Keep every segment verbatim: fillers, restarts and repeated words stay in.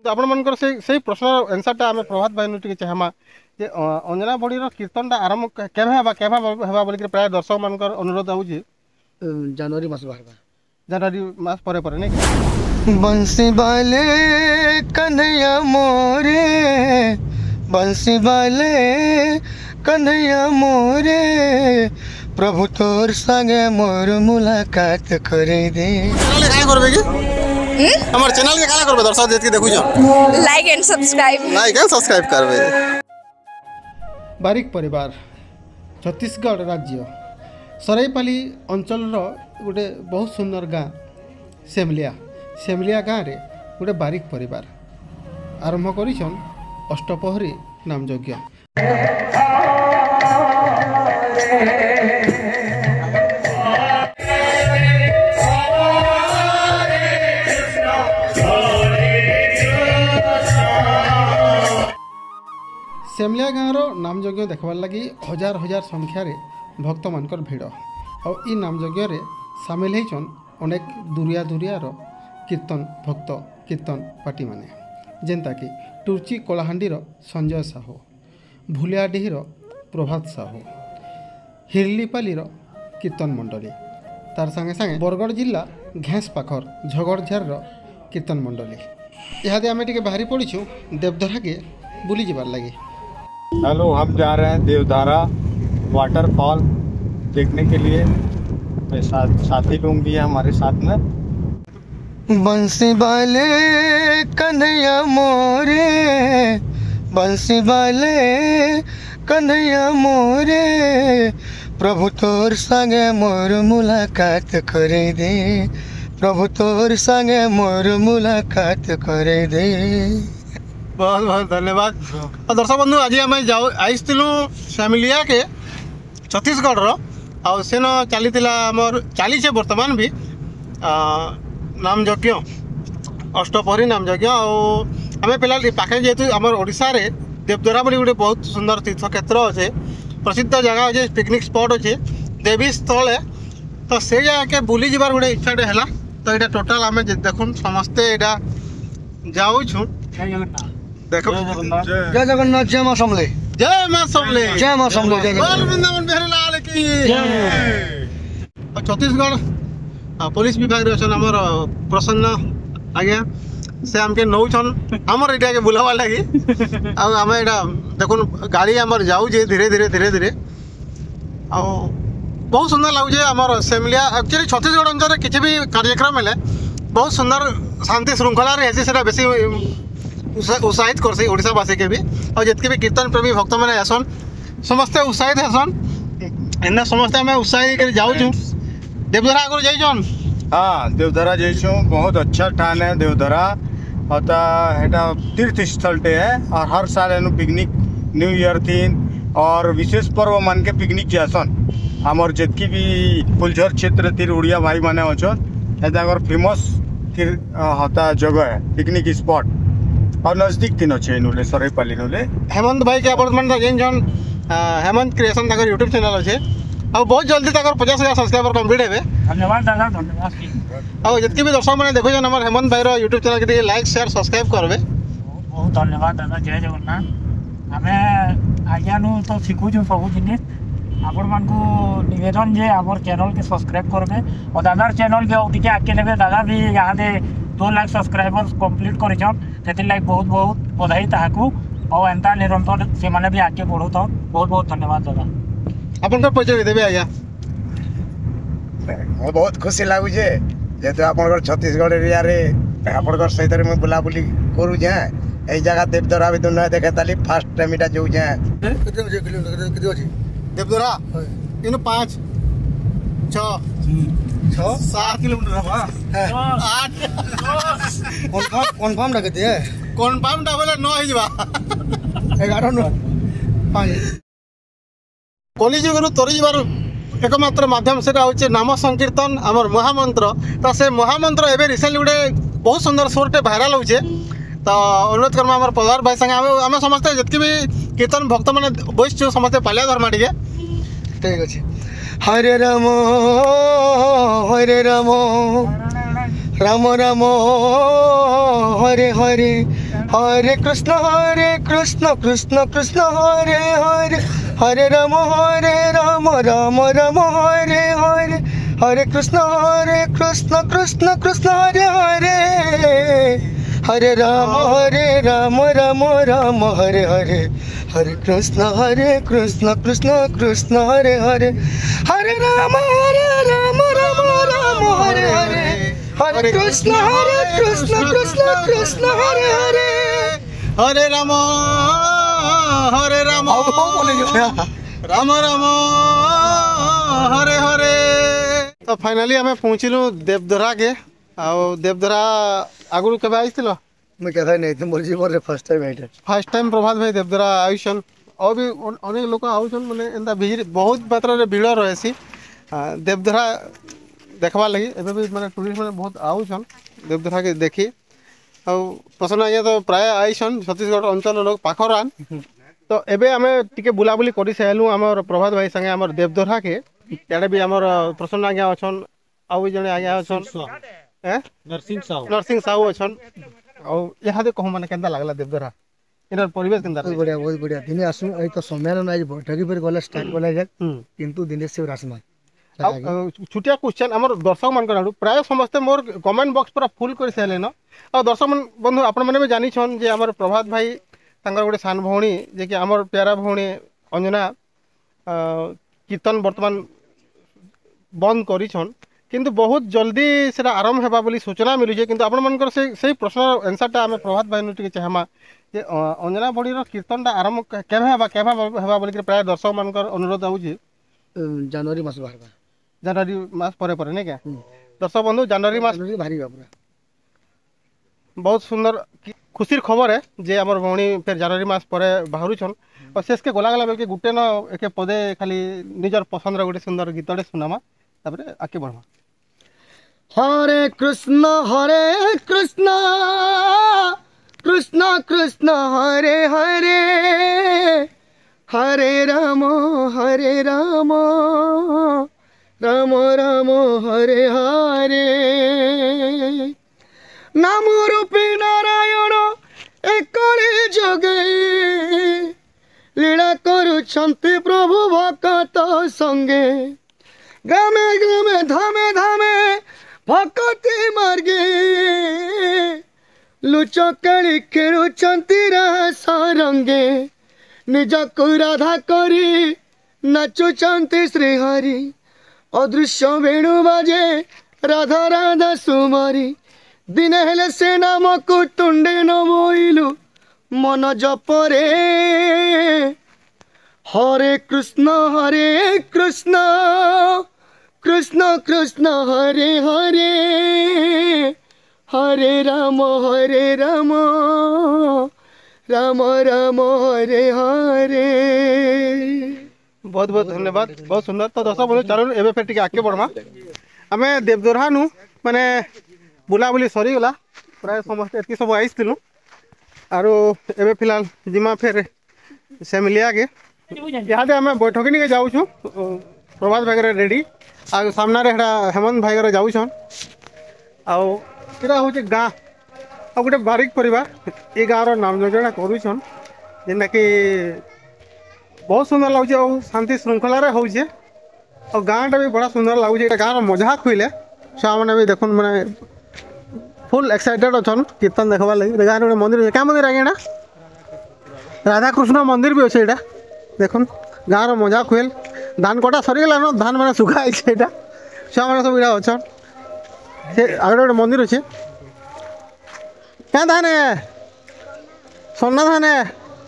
तो आपण मनकर से से प्रश्न आंसरटा आम प्रभात भाई टी चाहमा जे अंजना बड़ीर कीर्तनटा आरंभ केभे हेबा केभे हेबा बोल के प्राय दर्शक मानकर अनुरोध होउची जनवरी मास बाहर जनवरी मास परे परे नहीं बंसी बाले कन्हैया मोरे बंसी बाले कन्हैया मोरे प्रभु तोर संगे मोर मुलाकात करे दे चैनल काय करबे की हमर चैनल के काला करबे दर्शक देख के देखु छ like and subscribe like and subscribe करबे। बारिक परिवार छत्तीसगढ़ राज्य सराईपाली अंचल गोटे बहुत सुंदर गाँ सेमलिया सेमलिया गाँव रे गोटे बारिक परिवार आरंभ करिछन अष्टपहरी नाम यज्ञ। सेमलिया गाँव नाम यज्ञ देखबार लगी हजार हजार संख्यार भक्त मानकर भिड़ और ई नाम यज्ञ रे सामिल होइछन अनेक दूरिया दूरियार कीर्तन भक्त कीर्तन पार्टी माने जेनता कि टुर्ची कलाहांडीर संजय साहू भुलियाडीर प्रभात साहू हिरलीपालीर कीर्तन मंडली तार संगे संगे बरगढ़ जिला घेस पाखर झगड़झार कीर्तन मंडली इहादे आमे टिके बाहरी पड़ीछू देवधरा के बुली जीवार लगी। हेलो, हम जा रहे हैं देवधारा वाटरफॉल देखने के लिए। साथ साथी लोग भी हैं हमारे साथ में। बंसी बाले कन्हैया मोरे बंसी बाले कन्हैया मोरे प्रभु तोर संगे मोर मुलाकात करे दे प्रभु तोर संगे मोर मुलाकात करे दे। बहुत बहुत धन्यवाद। और दर्शक बंधु आज आम जाऊ आईलु सेमलिया के छत्तीसगढ़ रो सेन चली आमर चली बर्तमान भी नाम यज्ञ अष्टपहरी नाम यज्ञ आम पिला पाखे जेहेतु आम ओडिशा रे देवद्वारा बोली गोटे बहुत सुंदर तीर्थ क्षेत्र अच्छे प्रसिद्ध जगह अच्छे पिकनिक स्पॉट अच्छे देवी स्थल है तो से जगह के बुली जीवार गोटे इच्छा है तो यहाँ टोटाल आम देखुन समस्ते यहाँ जाऊँ देखो जय जगन्नाथ जय मां समले जय मां समले जय मां समले जय वृंदावन बिहारी लाल की छत्तीसगढ़ पुलिस विभाग आमर प्रसन्न आज्ञा से आमके नौछन आमर यहाँ के बुलावा लगी आम यहाँ देखुन गाड़ी आमर जाऊे धीरे धीरे धीरे धीरे आ बहुत सुंदर लगुचे आमर सेमलिया एक्चुअली छत्तीसगढ़ अंचल किसी भी कार्यक्रम है बहुत सुंदर शांति श्रृंखला रही है बेसी उत्साहित करसी ओडिशावासी के भी और जितके भी कीर्तन प्रेमी भक्त मैंने आसन समस्ते उत्साहित हेसन एने समस्ते आम उत्साहित कर जाऊँ देवधरा आगुरी जाइछन। हाँ, देवधरा जाइछो बहुत अच्छा ठान है देवधरा होता है तीर्थ स्थल टे है और हर साल एनु पिकनिक न्यू ईयर थीन और विशेष पर्व मान के पिकनिक जासन आमर जितकी भी फुलझर क्षेत्र तीर उड़िया भाई माने अच्छन एदागर फेमस तीर होता जगह है पिकनिक स्पॉट और नजदीक तीन अच्छे नुले सराईपाली नुले हेमंत भाई के अपन जेन जन हेमंत क्रिएशन तक यूट्यूब चैनल अच्छे और बहुत जल्दी तक पचास हजार सब्सक्राइबर कंप्लीट है। धन्यवाद दादा धन्यवाद। और जितने भी दर्शक मैंने देखो जन हमारे हेमंत भाई यूट्यूब चैनल के लाइक शेयर सब्सक्राइब करबे। बहुत धन्यवाद दादा जय जगन्नाथ। आमे आज्ञा नु तो शिखुछु सब जिनिस आपण मान को निवेदन जे हमर चैनल के सब्सक्राइब करबे और दादार चैनल के ओटिके आके नेबे दादा भी यहाँ दे दो लाख सब्सक्राइबर कंप्लीट करिछन तेति लाइक बहुत बहुत बधाई ताहाकू और एंता निरंतर से माने भी आके बढ़ो तो बहुत बहुत धन्यवाद दादा। अपन तो परिचय देबे आज्ञा। मैं बहुत खुशी लागु जे जेते आपनकर छत्तीसगढ़ एरिया रे आपनकर सहित रे मैं बुला बुली करू जे ए जगह देवधरा भी दुनिया देखे ताली फर्स्ट टाइम इटा जाऊ जे कितने किलोमीटर कितने अछि देवधरा इन पाँच छः छः सात किलोमीटर आठ कन्फर्म कन्फर्म रखते हैं कन्फर्म टा बोले नौ ही जबा ग्यारह नौ पाँच कलिजुगर तरी जबार एकमात्र माध्यम से हूँ नाम संकीर्तन आमर महामंत्र तो से महामंत्र एवं रिसेंटली गोटे बहुत सुंदर सोरटे भाइराल होचे तो अनुरोध करमा आम प्रधान भाई संगे आम समस्ते जितकी भी कीर्तन भक्त मैंने बसचु समस्ते पालिया धर्मा टे ठीक अच्छे हरे राम हरे राम राम राम हरे हरे हरे कृष्ण हरे कृष्ण कृष्ण कृष्ण हरे हरे हरे राम हरे राम राम राम हरे हरे हरे कृष्ण हरे कृष्ण कृष्ण कृष्ण हरे हरे हरे राम हरे राम राम राम हरे हरे हरे कृष्ण हरे कृष्ण कृष्ण कृष्ण हरे हरे हरे राम हरे राम राम राम हरे हरे हरे कृष्ण हरे कृष्ण कृष्ण कृष्ण हरे हरे हरे राम हरे राम राम राम हरे हरे। तो फाइनली आम पहुँचलु देवदरा के आउ देवदरा आगुरी केबे आइथिल मुझे कहता नहीं मोर जीवन फर्स्ट टाइम आइटे फास्ट टाइम प्रभात भाई देवदरा आयुषन और भी अनेक लोक आउछन माने एंता भिड़ बहुत मात्रा रे भीड़ रहसी देवदरा देखवा लगी एबे भी माने टूरिस्ट माने बहुत आउछन देवदरा के देखी आ प्रसन्न आज्ञा तो प्राय आइछन छत्तीसगढ़ अंचल लोग पाखरान तो एबे आमे टिके बुलाबुली करि सेलु हमर प्रभात भाई संगे हमर देवदरा के एडे भी हमर प्रसन्न आज्ञा अछन आउ जने आज्ञा अछन ए नरसिंह साहू नरसिंह साहू अछन आ यहाँ कहूँ मैंने केंदा लागला देवदरा इनर परिवेश केंदा बहुत बढ़िया बहुत बढ़िया दिने आसु ए तो समय न आज बैठकी पर गला स्टार्ट कोला जाय किंतु दिने से रासमा छुटिया क्वेश्चन हमर दर्शक मान कर प्राय समस्त मोर कमेंट बॉक्स पूरा फुल कर सेले न आ दर्शक मन बंधु आपण माने भी जानि छन जे हमर प्रभात भाई तांगर गोटे सान भौणी जे कि हमर प्यारा भौणी अंजना कीर्तन वर्तमान बंद करी छन किंतु बहुत जल्दी सेटा आरंभ हेबा बोली सूचना मिलु जे किंतु आपण मानकर से सही प्रश्न आंसरटा हम प्रभात भाई नुटी के चाहमा जे अंजना बड़ी रो कीर्तनटा आरंभ केबे हेबा केबे हेबा बोली प्राय दर्शक मानकर अनुरोध आउजी जनवरी मास बाहर जनवरी मास परे परे नहीं क्या दर्शक बंधु जनवरी मास भारी पूरा बहुत सुंदर खुशी खबर है जे हमर भौणी फिर जनवरी मास परे बाहरु छन और शेष के गोला गला बेके गुटे न एके पदे खाली निजर पसंद रो गुटे सुंदर गीतडे सुनामा तापरे आके बढ़मा हरे कृष्ण हरे कृष्ण कृष्ण कृष्ण हरे हरे हरे राम हरे राम राम राम हरे हरे नाम रूपी नारायण एकले जगे लीला करुछन्ति प्रभु भक्त संगे ग्रामे ग्रामे धामे धामे भक्ति मार्गे लुचकाली खेलुछन्ति रास रंगे निज को राधा करी नाचुछन्ति श्रीहरि अदृश्य वेणु बाजे राधा राधा सुमरी दिने हेले से नाम को तुंडे न बोइलु मन जपरे हरे कृष्ण हरे कृष्ण कृष्ण कृष्ण हरे हरे हरे राम हरे राम राम राम हरे हरे। बहुत बहुत धन्यवाद बहुत सुंदर तो दर्शक बंधु चलो एबे फेर टिके आके बढ़मा आमे देवदरा नु माने बुलाबुली सरीगला प्राय समस्त एतकी सब आइसथिलु आरो एबे फिलहाल जिमा फेर सेमिलिया के यहाँ आम बैठक निके जाऊँ प्रभात भाई रेडी आ सामने हेटा हेमंत भाई जाऊन आउ हूँ गाँ आ गोटे बारिक परिवार ये गाँव नाम योजना करुन जेनटा कि बहुत सुंदर लगे और शांति श्रृंखलार हो गाँटा भी बड़ा सुंदर लगुच गाँव मजा खुले छुआ मैंने भी देखुन मैंने फुल एक्साइटेड अच्छा कीर्तन देखा लगे गाँव गोटे मंदिर क्या मंदिर आज्ञा राधाकृष्ण मंदिर भी अच्छे यहाँ देखुन गाँव मजा खुएल धान कटा सरीगला न धान मैंने सुखाई छुआ मैंने सब इला अच्छा से आगे गोटे मंदिर अच्छे क्या धान है सोना धान है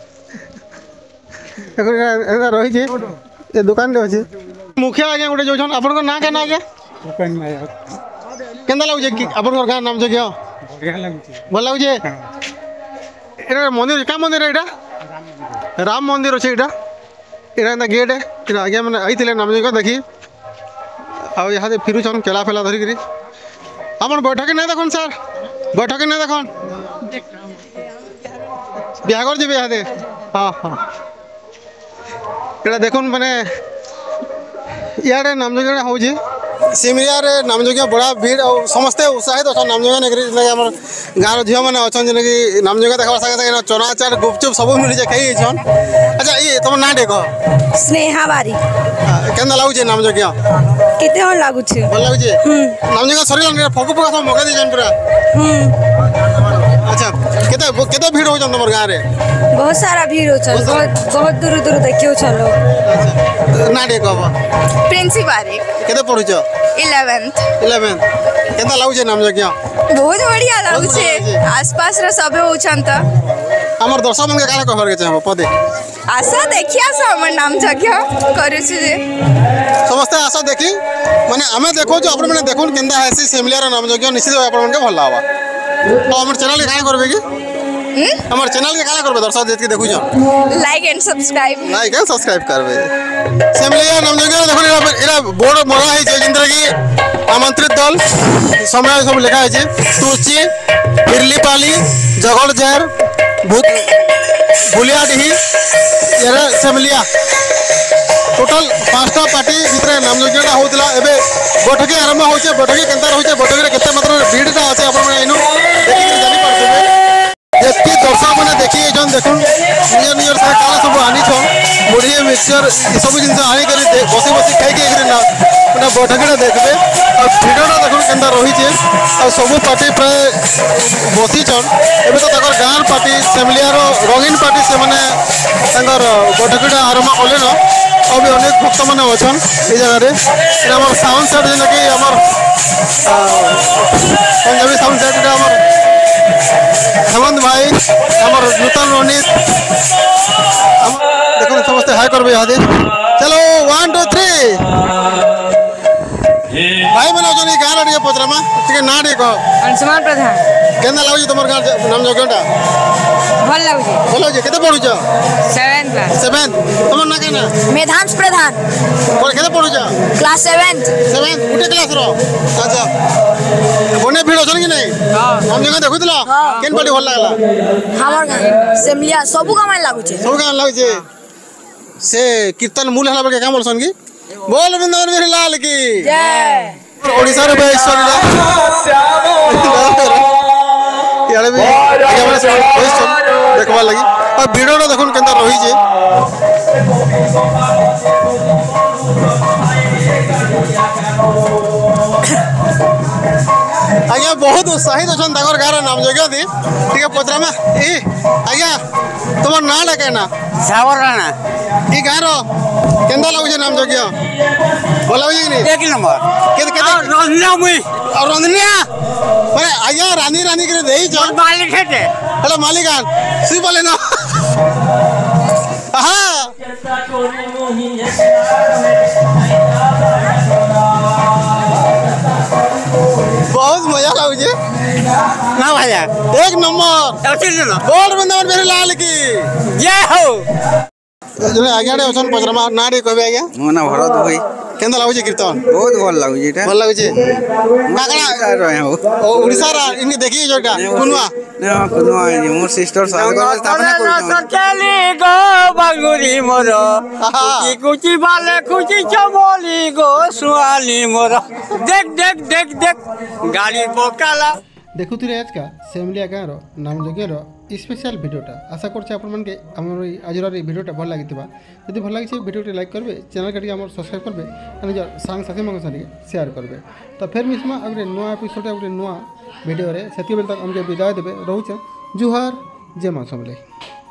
रही है दुकान अच्छे मुखिया आज्ञा गोटे जो आप ना क्या आज्ञा केन्ता लगुचे कि आप गाँव नाम जो भल लगुचे यहाँ मंदिर क्या मंदिर है यहाँ राम मंदिर अच्छे यहाँ यहाँ गेट है आज्ञा मैंने आई नाम जो देखी आ यहाँ से फिरुन केला फेला धरिकी आप बैठक नहीं देखन सर बैठक नहीं देखन बिहागर जी यहाँ हाँ हाँ यहाँ देखुन मैंने इे नाम जो हूँ सिमरिया रे नामजोग्य बड़ा भीड़ और समस्ते उत्साहित अच्छा नामजोग्य नहीं आम गाँव झील मैंने अच्छा कि नामजोग्य देखा सागे सागे चना चाट गुपचुप सब मिली जाए खाई छन। अच्छा ये तुम ना देख स्नेहा बारी केंदा लागुचे नामजोग्य केते हन लागुचे भल लागुचे नामजोग्य सरिला फगु फगु सब मगा दीजन पूरा। अच्छा केते केते भीड़ हो तुम गाँव रे बहुत सारा भीड़ हो चल बहुत बहुत दूर दूर देखियो चलो। अच्छा ना देख प्रिंसी बारी केते पढुछ इलेवेंथ इलेवेंथ केंदा लागुचे नामजोग्य बहुत बढ़िया लागुचे आसपास रे सबे होछन त हमर दर्शक मन के काला कहर के चाहबो पदे आशा देखिया से हमर नाम जगह करू छी जे समस्त आशा देखी माने हमें देखो जो अपन मैंने देखो केंदा है सी सेमिलिया रा नामजोग्य निश्चित अपन मन के भल लावा तो हमर चैनल के काला करबे की हमारे चैनल के काला करबे दर्शक देख के देखु जो like and subscribe like and subscribe करबे। सेमिलिया नामजोग्य देखो एरा एरा बोर्ड मरा है जे जिंदर की आमंत्रित दल समय सब लिखा है जे तुची बिरलीपाली जगड़जहर भूत भुलियाडीही एरा सेमिलिया टोटल पांचटा पार्टी भितर नामजोग्यटा होतला एबे बैठक आरंभ होचे बैठक केंता होचे बैठक रे केते मात्र भीड़टा আছে आपण माने इनु देखि जानि परबे जेति दर्शक माने देखि जन देखुन नियर नियर से काला सब आनी छ मुढ़ी मिक्सचर ई सब जिंस आनी करी बसी बसी खाई के एकरे ना ना बैठकटा देखबे और भीड़टा देखुन केंता रही छे और सब पार्टी प्राय बसी छन एबे तो तकर गांव पार्टी सेमिलिया रो रंगीन पार्टी से माने तंगर बैठकटा आरंभ करले न अभी अनेक भक्त मैंने अच्छा ये जगह आम साउंड सेट जेना कि आम पंजाबी साउंड सेट हेमंत भाई आम नूतन रणनीत देखो समस्ते हाई कर चलो वन टू थ्री भाई मैंने अच्छा गाँव टे पचरामा टे ना टे कह अंशुमान प्रधान केंदा लागुची तुम गाँव नामजोग्यटा भल लागुचे भल लागुचे केते पढुछ सेवेंथ क्लास सेवेंथ तुम ना केना मेधांश प्रधान कोन केते पढुछ क्लास सेवेंथ सेवेंथ गुटे क्लास रो अच्छा बने भीड़ अछन कि नहीं हां हम जगह देखुतला केन पार्टी भल लागला हमर गाँव सेमिलिया सबु गाँव लागुचे सब गाँव लागुचे से कीर्तन मूल हला के काम बोलसन की बोल वृंदावन मेरे लाल की जय ओडिसा रे बेश्वर याले भी आगे वाले सब क्वेश्चन देखबा लगी और वीडियो रो देखुन केंता रही जे आज्ञा बहुत उत्साहित अच्छा तक गाँव नामजोग्य थी ठीक है पचरामा ई आज्ञा तुम ना डाके ना सावर राणा ई गाँव केंदा लागुचे नामजोग्य भल लागुचे कि नहीं एक नंबर केते केते रंजना मुई और रंधनिया माने आज्ञा रानी रानी करे देई छ मालिक हेते हेलो मालिकान सी बोले ना आहा बहुत मजा लागुचे ना भैया एक नंबर बोल वृंदावन मेरे लाल की जय हो जने आज्ञा रे ओछन पचरामा ना रे कहबे आज्ञा मोना भरत भाई केंदा लागुचे कीर्तन बहुत भल लागुचे एटा भल लागुचे काकड़ा रहे हो ओ उड़ीसा रा इनी देखि जोटा कुनवा ना कुनवा मोर सिस्टर साथ स्थापना करतो चली गो बांगुरी मोर कुची कुची बाले कुची चमोली गो सुआली मोर देख देख देख देख गाड़ी बोकाला देखुथिले आज का सेमिलिया गाँव नामजोग्यर स्पेशल भिडियोटा आशा करछे आपण मानके हमर आज भिडियोटा भल लागिथिबा यदि भल लागिছে भिडियोटी लाइक करबे चैनल के हमर सब्सक्राइब करबे और निज सांग साथी मन संगे शेयर करबे तो फिर मिसमा अगले नया एपिसोड अगले नया भिडियो रे सेति बेल तक हमके विदाय देबे रहउछ जुहार जय मां समले।